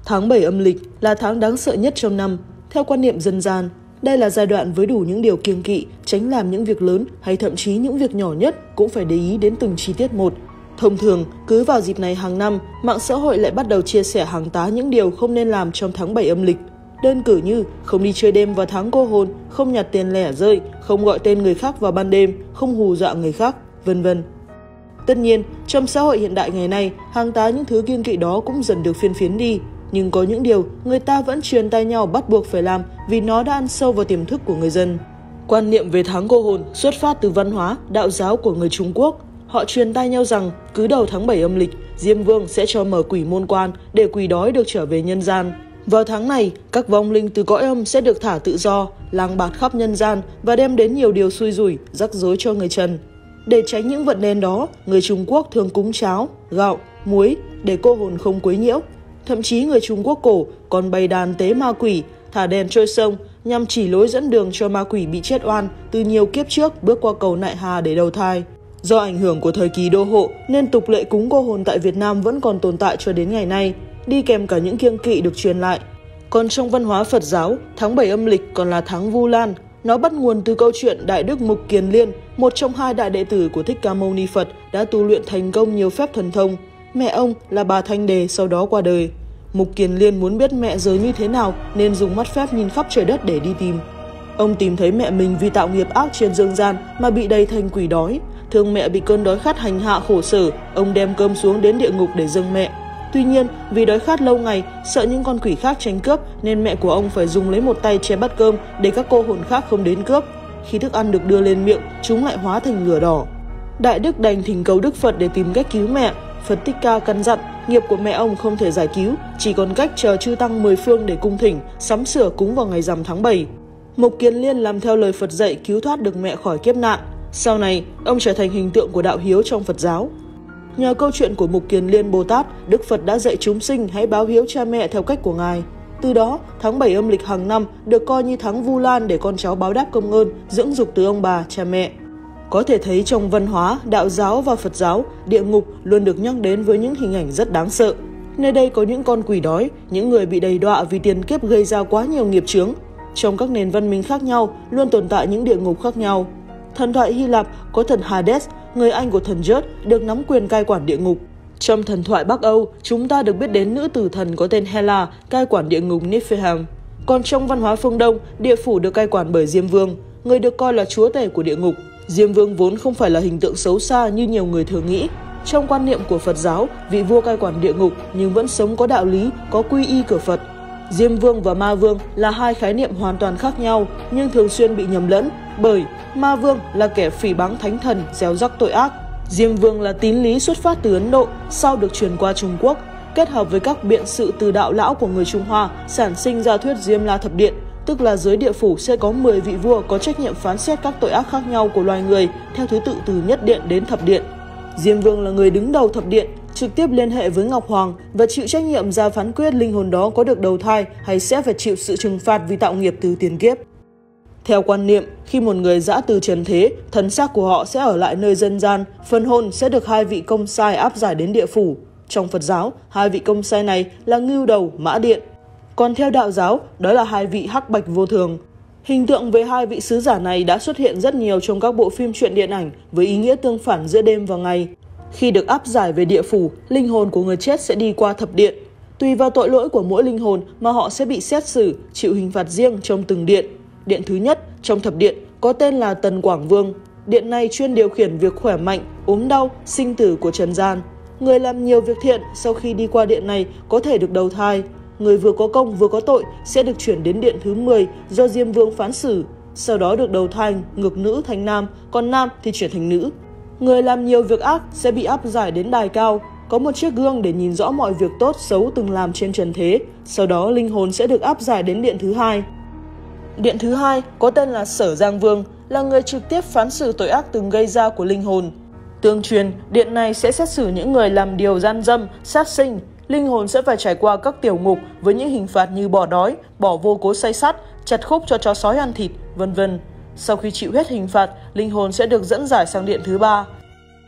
Tháng 7 âm lịch là tháng đáng sợ nhất trong năm. Theo quan niệm dân gian, đây là giai đoạn với đủ những điều kiêng kỵ, tránh làm những việc lớn hay thậm chí những việc nhỏ nhất cũng phải để ý đến từng chi tiết một. Thông thường, cứ vào dịp này hàng năm, mạng xã hội lại bắt đầu chia sẻ hàng tá những điều không nên làm trong tháng 7 âm lịch. Đơn cử như không đi chơi đêm vào tháng cô hồn, không nhặt tiền lẻ rơi, không gọi tên người khác vào ban đêm, không hù dọa người khác, vân vân. Tất nhiên, trong xã hội hiện đại ngày nay, hàng tá những thứ kiêng kỵ đó cũng dần được phiên phiến đi. Nhưng có những điều người ta vẫn truyền tai nhau bắt buộc phải làm vì nó đã ăn sâu vào tiềm thức của người dân. Quan niệm về tháng cô hồn xuất phát từ văn hóa, đạo giáo của người Trung Quốc. Họ truyền tai nhau rằng cứ đầu tháng 7 âm lịch, Diêm Vương sẽ cho mở quỷ môn quan để quỷ đói được trở về nhân gian. Vào tháng này, các vong linh từ cõi âm sẽ được thả tự do, lang bạt khắp nhân gian và đem đến nhiều điều xui rủi, rắc rối cho người trần. Để tránh những vận đen đó, người Trung Quốc thường cúng cháo, gạo, muối để cô hồn không quấy nhiễu. Thậm chí người Trung Quốc cổ còn bày đàn tế ma quỷ, thả đèn trôi sông nhằm chỉ lối dẫn đường cho ma quỷ bị chết oan từ nhiều kiếp trước bước qua cầu Nại Hà để đầu thai. Do ảnh hưởng của thời kỳ đô hộ nên tục lệ cúng cô hồn tại Việt Nam vẫn còn tồn tại cho đến ngày nay, đi kèm cả những kiêng kỵ được truyền lại. Còn trong văn hóa Phật giáo, tháng 7 âm lịch còn là tháng Vu Lan. Nó bắt nguồn từ câu chuyện Đại Đức Mục Kiền Liên, một trong hai đại đệ tử của Thích Ca Mâu Ni Phật đã tu luyện thành công nhiều phép thần thông. Mẹ ông là bà Thanh Đề sau đó qua đời. Mục Kiền Liên muốn biết mẹ giờ như thế nào nên dùng mắt phép nhìn khắp trời đất để đi tìm. Ông tìm thấy mẹ mình vì tạo nghiệp ác trên dương gian mà bị đầy thành quỷ đói. Thương mẹ bị cơn đói khát hành hạ khổ sở, ông đem cơm xuống đến địa ngục để dâng mẹ. Tuy nhiên, vì đói khát lâu ngày, sợ những con quỷ khác tranh cướp nên mẹ của ông phải dùng lấy một tay che bát cơm để các cô hồn khác không đến cướp. Khi thức ăn được đưa lên miệng, chúng lại hóa thành lửa đỏ. Đại Đức đành thỉnh cầu Đức Phật để tìm cách cứu mẹ. Phật Thích Ca căn dặn, nghiệp của mẹ ông không thể giải cứu, chỉ còn cách chờ chư tăng 10 phương để cung thỉnh, sắm sửa cúng vào ngày rằm tháng 7. Mục Kiền Liên làm theo lời Phật dạy cứu thoát được mẹ khỏi kiếp nạn. Sau này, ông trở thành hình tượng của đạo hiếu trong Phật giáo. Nhờ câu chuyện của Mục Kiền Liên Bồ Tát, Đức Phật đã dạy chúng sinh hãy báo hiếu cha mẹ theo cách của Ngài. Từ đó, tháng 7 âm lịch hàng năm được coi như tháng Vu Lan để con cháu báo đáp công ơn, dưỡng dục từ ông bà, cha mẹ. Có thể thấy trong văn hóa, đạo giáo và Phật giáo, địa ngục luôn được nhắc đến với những hình ảnh rất đáng sợ. Nơi đây có những con quỷ đói, những người bị đầy đọa vì tiền kiếp gây ra quá nhiều nghiệp chướng. Trong các nền văn minh khác nhau, luôn tồn tại những địa ngục khác nhau. Thần thoại Hy Lạp có thần Hades, người anh của thần Zeus, được nắm quyền cai quản địa ngục. Trong thần thoại Bắc Âu, chúng ta được biết đến nữ tử thần có tên Hela, cai quản địa ngục Niflheim. Còn trong văn hóa phương Đông, địa phủ được cai quản bởi Diêm Vương, người được coi là chúa tể của địa ngục. Diêm Vương vốn không phải là hình tượng xấu xa như nhiều người thường nghĩ. Trong quan niệm của Phật giáo, vị vua cai quản địa ngục nhưng vẫn sống có đạo lý, có quy y cửa Phật. Diêm Vương và Ma Vương là hai khái niệm hoàn toàn khác nhau nhưng thường xuyên bị nhầm lẫn, bởi Ma Vương là kẻ phỉ báng thánh thần, gieo rắc tội ác. Diêm Vương là tín lý xuất phát từ Ấn Độ, sau được truyền qua Trung Quốc, kết hợp với các biện sự từ đạo lão của người Trung Hoa, sản sinh ra thuyết Diêm La Thập Điện, tức là dưới địa phủ sẽ có 10 vị vua có trách nhiệm phán xét các tội ác khác nhau của loài người theo thứ tự từ nhất điện đến thập điện. Diêm Vương là người đứng đầu thập điện, trực tiếp liên hệ với Ngọc Hoàng và chịu trách nhiệm ra phán quyết linh hồn đó có được đầu thai hay sẽ phải chịu sự trừng phạt vì tạo nghiệp từ tiền kiếp. Theo quan niệm, khi một người giã từ trần thế, thân xác của họ sẽ ở lại nơi dân gian, phần hồn sẽ được hai vị công sai áp giải đến địa phủ. Trong Phật giáo, hai vị công sai này là Ngưu Đầu, Mã Điện. Còn theo đạo giáo, đó là hai vị Hắc Bạch Vô Thường. Hình tượng về hai vị sứ giả này đã xuất hiện rất nhiều trong các bộ phim truyện điện ảnh với ý nghĩa tương phản giữa đêm và ngày. Khi được áp giải về địa phủ, linh hồn của người chết sẽ đi qua thập điện. Tùy vào tội lỗi của mỗi linh hồn mà họ sẽ bị xét xử, chịu hình phạt riêng trong từng điện. Điện thứ nhất trong thập điện có tên là Tần Quảng Vương. Điện này chuyên điều khiển việc khỏe mạnh, ốm đau, sinh tử của trần gian. Người làm nhiều việc thiện sau khi đi qua điện này có thể được đầu thai. Người vừa có công vừa có tội sẽ được chuyển đến điện thứ 10 do Diêm Vương phán xử, sau đó được đầu thai ngược nữ thành nam, còn nam thì chuyển thành nữ. Người làm nhiều việc ác sẽ bị áp giải đến đài cao, có một chiếc gương để nhìn rõ mọi việc tốt xấu từng làm trên trần thế, sau đó linh hồn sẽ được áp giải đến điện thứ 2. Điện thứ 2 có tên là Sở Giang Vương, là người trực tiếp phán xử tội ác từng gây ra của linh hồn. Tương truyền, điện này sẽ xét xử những người làm điều gian dâm, sát sinh. Linh hồn sẽ phải trải qua các tiểu ngục với những hình phạt như bỏ đói, bỏ vô cố xay sắt, chặt khúc cho chó sói ăn thịt, vân vân. Sau khi chịu hết hình phạt, linh hồn sẽ được dẫn giải sang điện thứ 3.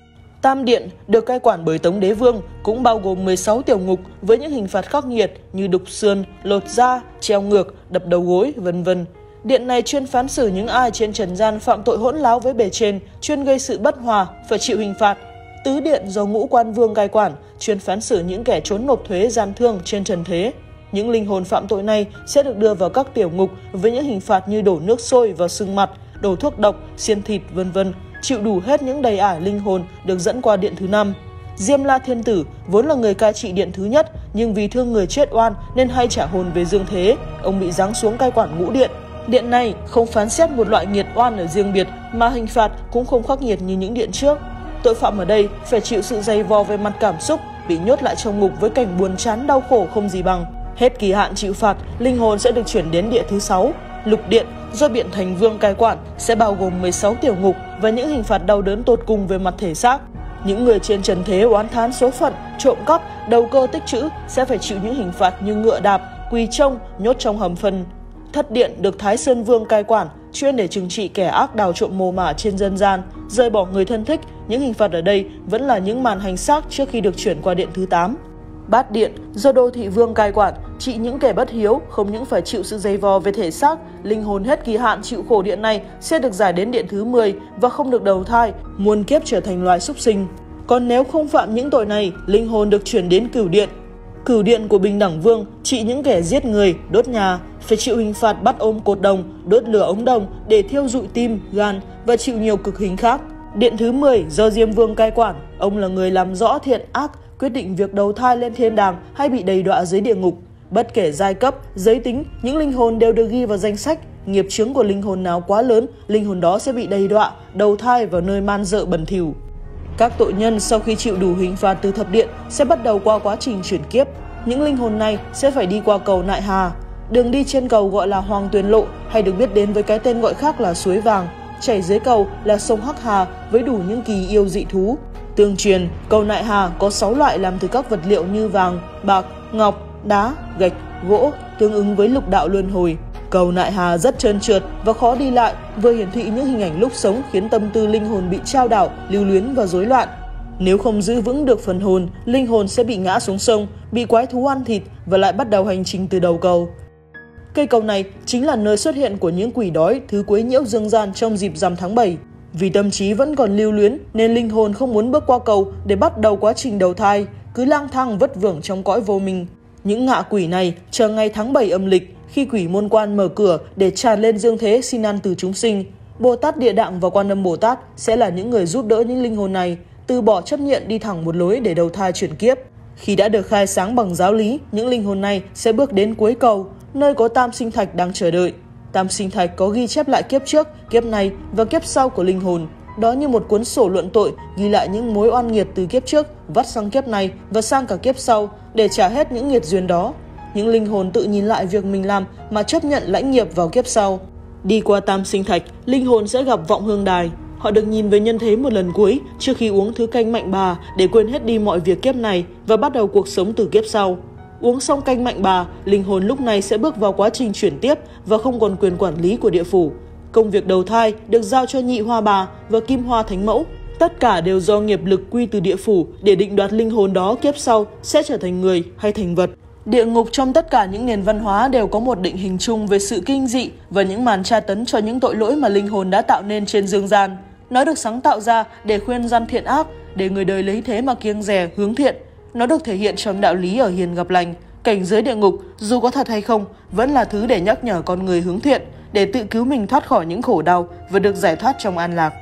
Tam Điện được cai quản bởi Tống Đế Vương cũng bao gồm 16 tiểu ngục với những hình phạt khắc nghiệt như đục xương, lột da, treo ngược, đập đầu gối, vân vân. Điện này chuyên phán xử những ai trên trần gian phạm tội hỗn láo với bề trên, chuyên gây sự bất hòa, phải chịu hình phạt. Tứ Điện do Ngũ Quan Vương cai quản, chuyên phán xử những kẻ trốn nộp thuế gian thương trên trần thế. Những linh hồn phạm tội này sẽ được đưa vào các tiểu ngục với những hình phạt như đổ nước sôi vào sưng mặt, đổ thuốc độc, xiên thịt, vân vân, chịu đủ hết những đầy ải linh hồn được dẫn qua điện thứ 5. Diêm La Thiên Tử vốn là người cai trị điện thứ nhất, nhưng vì thương người chết oan nên hay trả hồn về dương thế, ông bị giáng xuống cai quản Ngũ Điện. Điện này không phán xét một loại nghiệt oan ở riêng biệt, mà hình phạt cũng không khắc nghiệt như những điện trước. Tội phạm ở đây phải chịu sự dày vò về mặt cảm xúc, bị nhốt lại trong ngục với cảnh buồn chán đau khổ không gì bằng. Hết kỳ hạn chịu phạt, linh hồn sẽ được chuyển đến địa thứ 6. Lục Điện do Biện Thành Vương cai quản sẽ bao gồm 16 tiểu ngục và những hình phạt đau đớn tột cùng về mặt thể xác. Những người trên trần thế oán thán số phận, trộm cắp, đầu cơ tích trữ sẽ phải chịu những hình phạt như ngựa đạp, quỳ trông, nhốt trong hầm phân. Thất Điện được Thái Sơn Vương cai quản, chuyên để trừng trị kẻ ác đào trộm mồ mả trên dân gian, rời bỏ người thân thích. Những hình phạt ở đây vẫn là những màn hành xác trước khi được chuyển qua điện thứ 8. Bát Điện do Đô Thị Vương cai quản, trị những kẻ bất hiếu không những phải chịu sự dày vò về thể xác, linh hồn hết kỳ hạn chịu khổ điện này sẽ được giải đến điện thứ 10 và không được đầu thai, muôn kiếp trở thành loài súc sinh. Còn nếu không phạm những tội này, linh hồn được chuyển đến Cửu Điện. Cửu Điện của Bình Đẳng Vương trị những kẻ giết người, đốt nhà, phải chịu hình phạt bắt ôm cột đồng, đốt lửa ống đồng để thiêu rụi tim, gan và chịu nhiều cực hình khác. Điện thứ 10 do Diêm Vương cai quản, ông là người làm rõ thiện ác, quyết định việc đầu thai lên thiên đàng hay bị đầy đọa dưới địa ngục. Bất kể giai cấp, giới tính, những linh hồn đều được ghi vào danh sách. Nghiệp chướng của linh hồn nào quá lớn, linh hồn đó sẽ bị đầy đọa, đầu thai vào nơi man dợ bẩn thỉu. Các tội nhân sau khi chịu đủ hình phạt từ thập điện sẽ bắt đầu qua quá trình chuyển kiếp. Những linh hồn này sẽ phải đi qua cầu Nại Hà. Đường đi trên cầu gọi là Hoàng Tuyền Lộ, hay được biết đến với cái tên gọi khác là Suối Vàng. Chảy dưới cầu là sông Hắc Hà với đủ những kỳ yêu dị thú. Tương truyền, cầu Nại Hà có 6 loại làm từ các vật liệu như vàng, bạc, ngọc, đá, gạch, gỗ, tương ứng với lục đạo luân hồi. Cầu Nại Hà rất trơn trượt và khó đi lại, vừa hiển thị những hình ảnh lúc sống khiến tâm tư linh hồn bị trao đảo, lưu luyến và rối loạn. Nếu không giữ vững được phần hồn, linh hồn sẽ bị ngã xuống sông, bị quái thú ăn thịt và lại bắt đầu hành trình từ đầu cầu. Cây cầu này chính là nơi xuất hiện của những quỷ đói, thứ quấy nhiễu dương gian trong dịp rằm tháng 7. Vì tâm trí vẫn còn lưu luyến nên linh hồn không muốn bước qua cầu để bắt đầu quá trình đầu thai, cứ lang thang vất vưởng trong cõi vô minh. Những ngạ quỷ này chờ ngày tháng 7 âm lịch, khi quỷ môn quan mở cửa để tràn lên dương thế xin ăn từ chúng sinh. Bồ Tát Địa Tạng và Quan Âm Bồ Tát sẽ là những người giúp đỡ những linh hồn này, từ bỏ chấp nhận đi thẳng một lối để đầu thai chuyển kiếp. Khi đã được khai sáng bằng giáo lý, những linh hồn này sẽ bước đến cuối cầu, nơi có Tam Sinh Thạch đang chờ đợi. Tam Sinh Thạch có ghi chép lại kiếp trước, kiếp này và kiếp sau của linh hồn. Đó như một cuốn sổ luận tội, ghi lại những mối oan nghiệt từ kiếp trước, vắt sang kiếp này và sang cả kiếp sau để trả hết những nghiệt duyên đó. Những linh hồn tự nhìn lại việc mình làm mà chấp nhận lãnh nghiệp vào kiếp sau. Đi qua Tam Sinh Thạch, linh hồn sẽ gặp Vọng Hương Đài. Họ được nhìn về nhân thế một lần cuối trước khi uống thứ canh mạnh bà để quên hết đi mọi việc kiếp này và bắt đầu cuộc sống từ kiếp sau. Uống xong canh mạnh bà, linh hồn lúc này sẽ bước vào quá trình chuyển tiếp và không còn quyền quản lý của địa phủ. Công việc đầu thai được giao cho Nhị Hoa Bà và Kim Hoa Thánh Mẫu. Tất cả đều do nghiệp lực quy từ địa phủ để định đoạt linh hồn đó kiếp sau sẽ trở thành người hay thành vật. Địa ngục trong tất cả những nền văn hóa đều có một định hình chung về sự kinh dị và những màn tra tấn cho những tội lỗi mà linh hồn đã tạo nên trên dương gian. Nó được sáng tạo ra để khuyên răn thiện ác, để người đời lấy thế mà kiêng dè hướng thiện. Nó được thể hiện trong đạo lý ở hiền gặp lành. Cảnh giới địa ngục, dù có thật hay không, vẫn là thứ để nhắc nhở con người hướng thiện, để tự cứu mình thoát khỏi những khổ đau và được giải thoát trong an lạc.